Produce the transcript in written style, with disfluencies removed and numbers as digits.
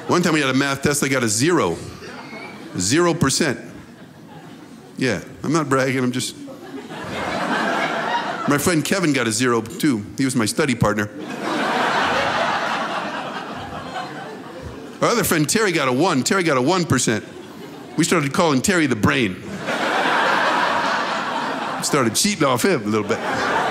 One time we had a math test, I got a 0. 0%. Yeah, I'm not bragging, I'm just... My friend Kevin got a 0 too. He was my study partner. Our other friend Terry got a 1. Terry got a 1%. We started calling Terry the brain. Started cheating off him a little bit.